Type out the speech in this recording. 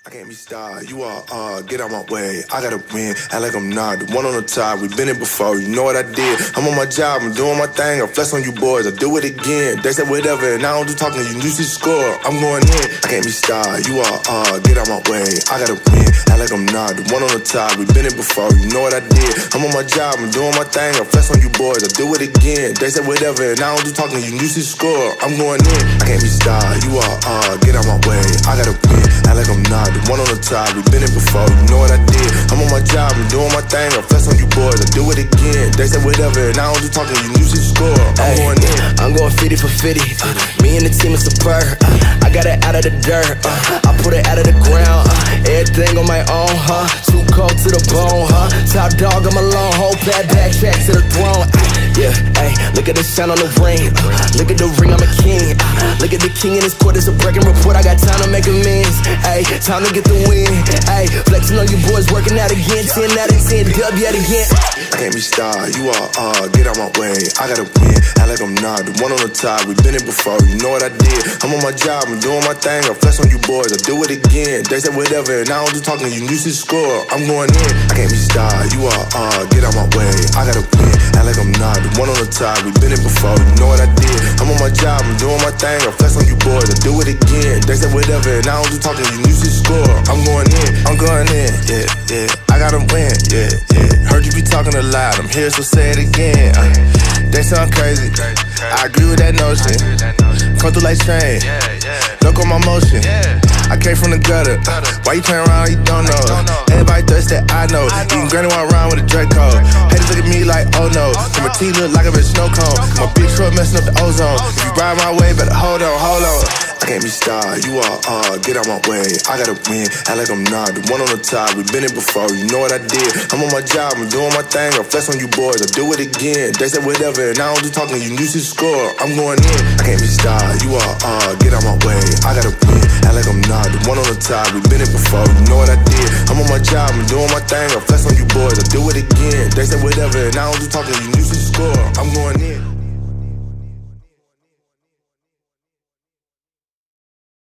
I can't be starred, you are, get out my way, I gotta win, act like I'm not, the one on the top, we been it before, you know what I did, I'm on my job, I'm doing my thing, I flex on you boys, I do it again, they said whatever, and I don't do talking, you lose the score, I'm going in, I can't be starred, you are, get out my way, I gotta win, act like I'm not, the one on the top, we been it before, you know what I did, I'm on my job, I'm doing my thing, I flex on you boys, I do it again, they said whatever, and I don't do talking, you lose the score, I'm going in, I can't be starred, you are, get out my way, I gotta win, act like I'm not, the one on the top, we been it before, you know what I did, I'm on my job, I'm doing my thing, I flex on you boys, I do it again, they said whatever, and I don't do talking, you lose the score, I'm going in. I'm going 50 for 50, me and the team is superb, I got it out of the dirt, I put it out of the ground, everything on my own, too cold to the bone, top dog, I'm alone, whole bad backtrack to the throne, yeah, ayy, look at the shine on the ring, look at the ring, I'm a king, look at the king in his court, it's a breaking report, I got time to make amends, ayy, time to get the win, ayy, flexing on you boys, working out again, 10 out of 10, dub yet again. I can't be starred, you are, get out my way, I gotta win, act like I'm not, the one on the top, we been it before, you know what I did, I'm on my job, I'm doing my thing, I flex on you boys, I do it again, they said whatever, and I don't do talking, you lose the score, I'm going in, I can't be starred, you are, get out my way, I gotta win, act like I'm not, the one on the top, we been it before, you know what I did, I'm on my job, I'm doing my thing, I flex on you boys, I do it again, they said whatever, and I don't do talking, you lose the score, I'm going in, yeah, yeah, I gotta win, yeah, yeah, heard you be talking a lot, I'm here, so say it again, they sound crazy, I agree with that notion, come through like train, look on my motion, I came from the gutter, why you playing around, you don't know, everybody thirsty, I know, eating granny while around with a Draco, haters look at me like, oh no, my teeth look like a bitch snow cone, my big truck messing up the ozone, if you ride my way, better hold on, I can't be starred, you are, get out my way, I gotta win, act like I'm not, the one on the top, we been it before, you know what I did, I'm on my job, I'm doing my thing, I flex on you boys, I do it again, they said whatever, and I don't do talking, you lose the score, I'm going in, I can't be starred, you are, get out my way, I gotta win, act like I'm not, the one on the top, we been it before, you know what I did, I'm on my job, I'm doing my thing, I flex on you boys, I do it again, they said whatever, and I don't do talking, you lose the score, I'm going in.